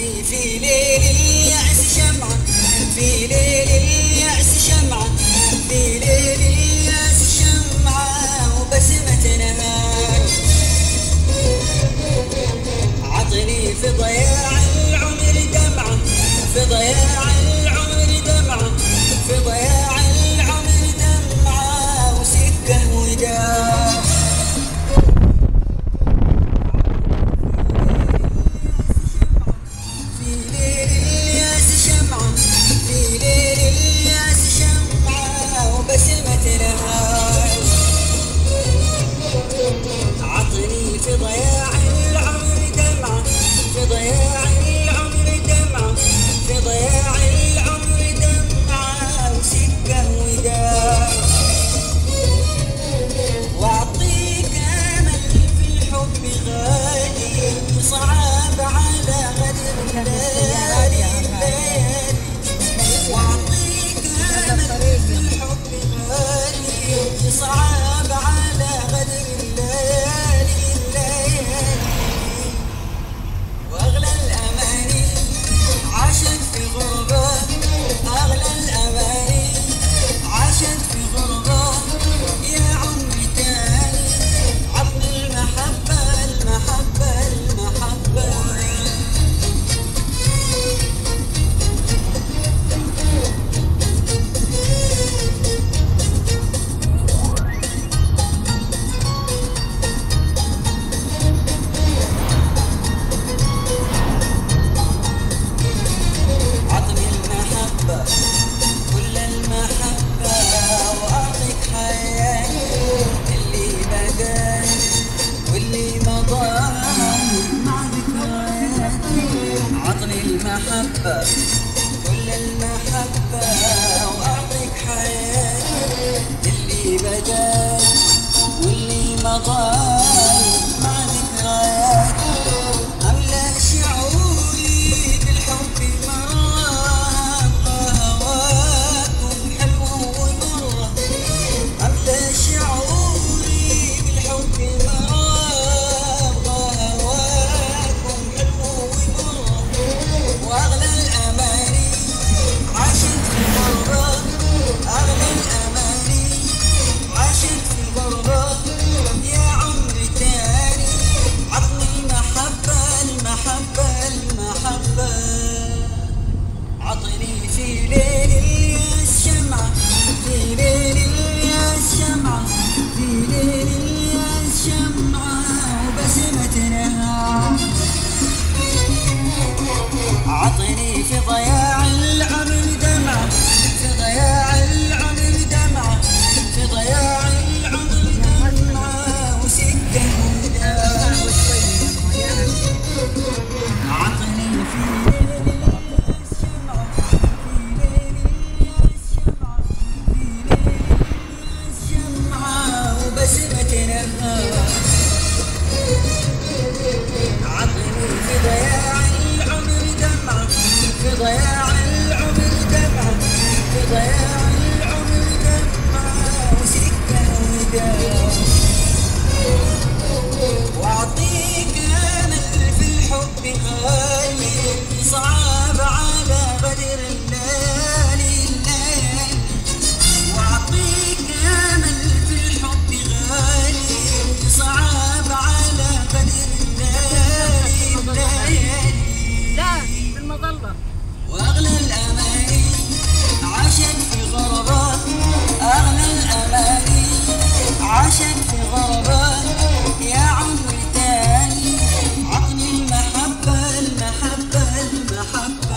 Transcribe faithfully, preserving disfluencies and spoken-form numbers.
عطني في ليل اليأس شمعة، في ليل اليأس شمعة، في ليل اليأس شمعة وبسمة نهار. عطني في ضياع العمر دمعة، في ضياع العمر دمعة، في ضياع العمر دمعة وسكة ودار. في ليل الياس شمعة، في ليل الياس شمعة وبسمة نهار. عطني في ضياع العمر دمعة، في ضياع العمر دمعة، في ضياع العمر دمعة وسكة ودار. واعطيك امل في الحب غالي، صعب على غدر الليالي الليالي. واعطيك امل في الحب غالي، صعب على غدر الليالي الليالي. واغلى الاماني عاشت في غربة، اغلى الاماني عاشت في غربة. يا عمري تاني عطني المحبة المحبة المحبة. عطني المحبة كل المحبة وأعطيك حياتي اللي بقى واللي مضى مع ذكرياتي. عطني المحبة كل المحبة وأعطيك حياتي اللي بقى واللي مضى مع ذكرياتي. أملأ شعوري بالحب مرة، أبغى هواكم حلو ومرة. أملأ شعوري بالحب مرة، أبغى هواكم حلو ومرة. وأغلى الأماني عاشت في غربة، أغلى الأماني عاشت في غربة. يا عمري تاني عطني المحبة المحبة المحبة. عطني في ليل الياس شمعة، في ليل الياس شمعة، في ليل الياس شمعة وبسمة نهار. عطني في ضياع العمر دمعة، في ضياع العمر دمعة، في ضياع العمر دمعة وسكة ودار. عطني في ليل الياس شمعة، في ليل الياس شمعة، في ليل الياس شمعة وبسمة نهار. عطني في ضياع العمر دمعة، في ضياع العمر دمعة، في ضياع العمر دمعة وسكة ودار. واعطيك امل في الحب غالي، صعب على بدر الليالي الليالي. واعطيك امل في الحب غالي، صعب على بدر الليالي الليالي. لا بالمظلة. واغلى الاماني عاشت في غربة، اغلى الاماني عاشت في غربة. يا عمري تاني عطني المحبة المحبة المحبة.